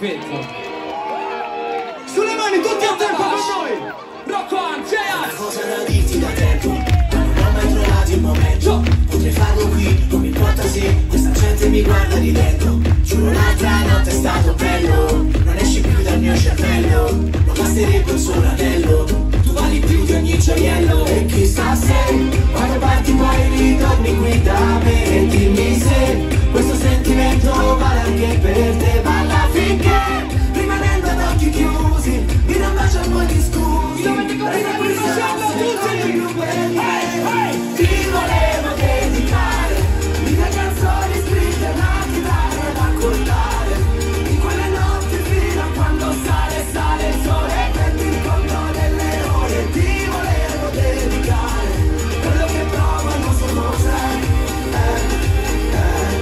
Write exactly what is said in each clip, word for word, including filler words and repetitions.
rispetto. Sulle mani, tutti a tempo con noi! Rocco Angela! Una cosa da dirti da tempo, ma non ho mai trovato il momento. Potrei farlo qui, non mi importa se questa gente mi guarda di dentro. Giuro l'altra notte è stato bello, non esci più dal mio cervello. Non basterebbe un solo anello, tu vali più di ogni gioiello. E chissà se quando parti poi ritorni qui da me. E dimmi se questo sentimento vale anche per te. Balla finché, rimanendo ad occhi chiusi, mi dà un bacio e poi ti scusi. Resta qui tutti più belle. Ti volevo dedicare mille canzoni scritte, una chitarra da accordare. In quelle notti fino a quando sale, sale il sole, prendi il conto delle ore. Ti volevo dedicare quello che provo, non so cos'è. Eh, eh,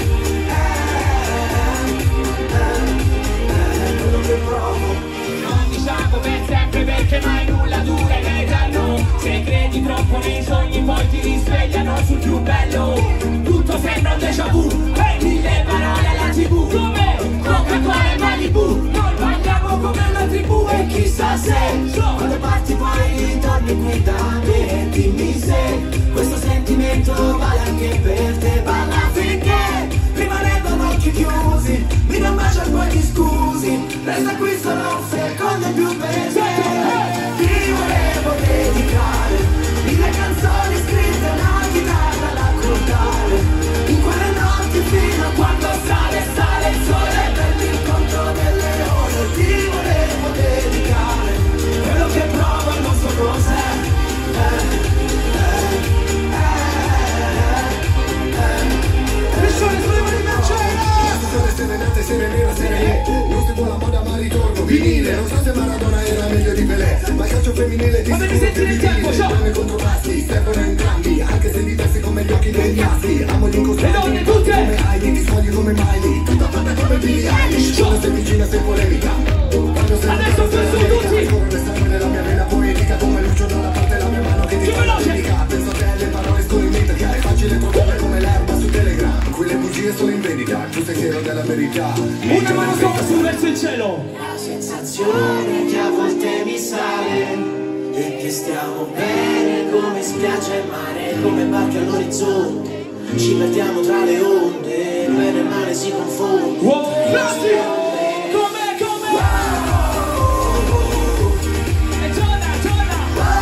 eh, eh, quello che provo. Non diciamo per sempre perché mai nulla dura in eterno. Se credi troppo nei sogni poi ti risvegliano sul più bello. Tutto sembra un déjà vu, hey! Mille parole alla tv, come Coca-Cola e Malibu. Noi balliamo come una tribù. E chissà se quando parti poi ritorni qui da me. E dimmi se questo sentimento vale anche per te. Balla finché, rimanendo ad occhi chiusi, mi dà un bacio e poi ti scusi. Resta qui solo un secondo in più per te. Ti volevo dedicare mille canzoni scritte, una chitarra da accordare. In quelle notti fino a quando sale, sale il sole, prendi il conto delle ore. Ti volevo dedicare quello che provo e non so cos'è. Eh, eh, eh, eh, Missione sulle mani del cielo! Sere nate, sere nera, sere le. Non seguo la moda ma ritorno vinile. Non so se Maradona era meglio di Pelé, ma il calcio femminile di Fatemi sentire il tempo, ciao! Donne contro maschi, servono entrambi, anche se diversi come gli occhi degli astri. Amo gli incontri Le donne tutte! come Heidi, ti scogli come Miley. Tutta fatta come Billie Eilish, sono sei vicina, sei polemica. Quando sei Adesso penso tutti! corre sangue nella mia vena poetica, come Lucio dalla parte della mia mano che ti Più fa la veloce! dedica. Penso a te le parole scorrimentica, è facile trovare come l'erba su Telegram. Qui le bugie sono in vendita, tu sei fiero della verità. Una mano sopra su verso il cielo. La sensazione che a volte mi sale e che stiamo bene come spiaggia e mare, come barche all'orizzonte, ci perdiamo tra le onde, il bene e il male si confondono. Wow, grazie! Come, come? E torna, torna!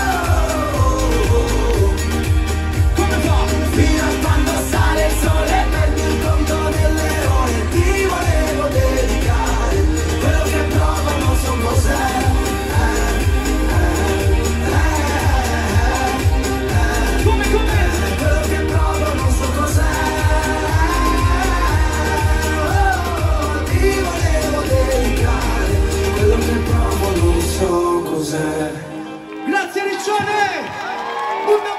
Come fa? Fino a quando sale il sole, perdi il conto delle ore. Ti volevo dedicare quello che provo, non so cos'è. Come, come? Quello che provo, non so cos'è. Oh, ti volevo dedicare quello che provo, non so cos'è. Grazie Riccione! Un